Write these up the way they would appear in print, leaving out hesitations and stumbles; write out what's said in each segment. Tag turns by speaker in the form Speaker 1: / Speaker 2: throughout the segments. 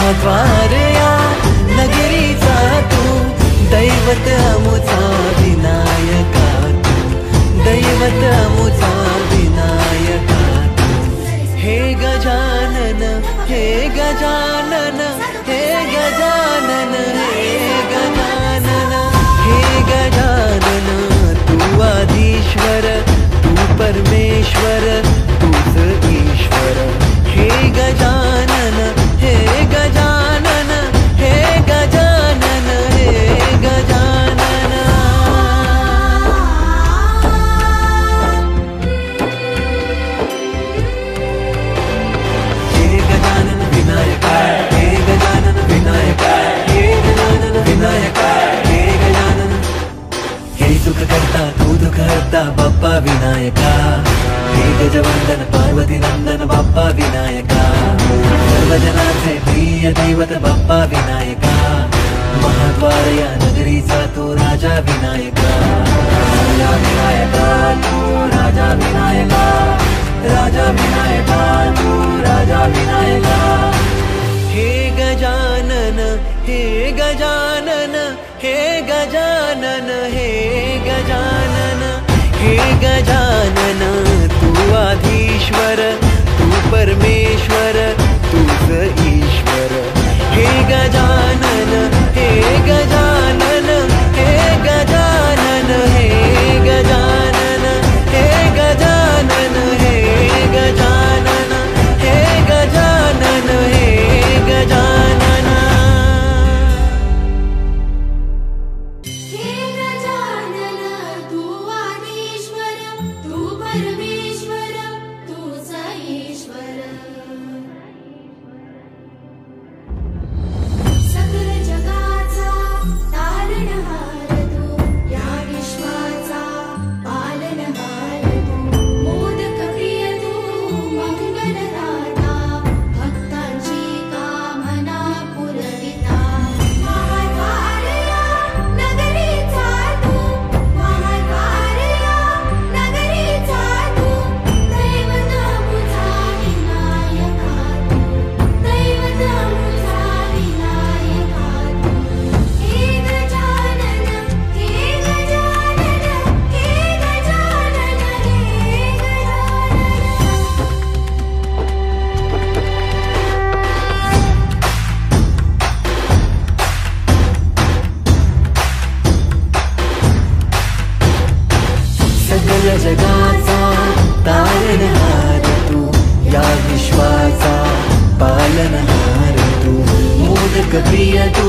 Speaker 1: महाद्वार या नगरीचा तू दैवत अमुचा विनायका तू दैवत अमुचा विनायका तू हे गजानन हे गजानन हे गजानन हे गजानन हे गजानन तू आधीश्वर तू परमेश्वर तूच ईश्वर हे गजानन हे गजानन हे गजानन हे गजानन हे गजानन विनायका हे गजानन विनायका हे गजानन विनायका हे गजानन हे सुख करता तू दुख हरता बाप्पा विनायका हे गजवंदन पार्वती नंदन बाप्पा विनायका सर्वजनांचे प्रिय दैवत बाप्पा विनायका महाद्वार या नगरीचा तू राजा विनायका राजा विनायका तू राजा विनायका राजा विनायका तू राजा विनायका हे गजानन हे गजानन हे गजानन हे गजानन हे गजानन तू आधीश्वर तू परमेश्वर तूच ईश्वर हे गजानन हे गजानन हे गजानन हे गजानन हे गजानन हे गजानन हे गजानन हे गजानन जगाचा तारणहार तू या विश्वाचा पालनहार तू मोदक प्रिय तू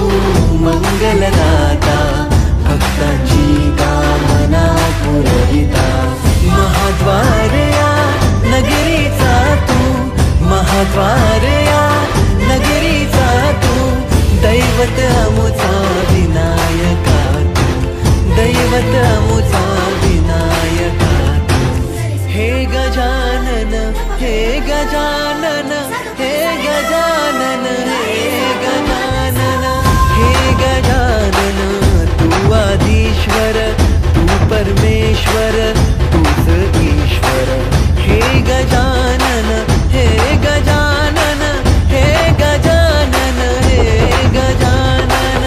Speaker 1: मंगलदाता भक्तांची कामना पुरविता महाद्वार या नगरीचा तू महाद्वार या नगरीचा तू दैवत अमुचा विनायका तू दैवत अमुचा विनायका हे गजानन हे गजानन हे गजानन हे गजानन हे गजानन तू आधीश्वर तू परमेश्वर तूच ईश्वर हे गजानन हे गजानन हे गजानन हे गजानन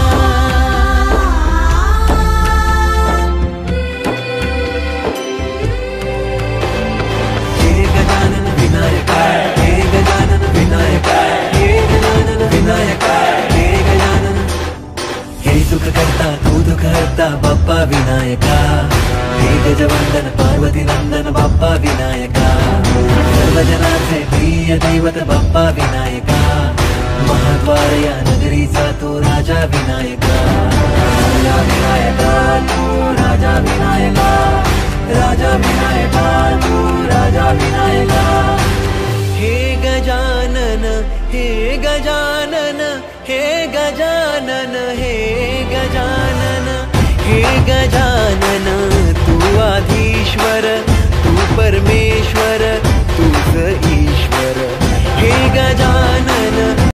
Speaker 1: सुख करता तू दुख हरता बाप्पा विनायका हे गजवंदन पार्वती नंदन बाप्पा विनायका सर्वजनांचे प्रिय दैवत बाप्पा विनायका महाद्वार या नगरीचा तू राजा विनायका राजा विनायका तू राजा विनायका राजा विनायका तू राजा विनायका हे गजानन हे गजानन हे गजानन हे गजानन हे गजानन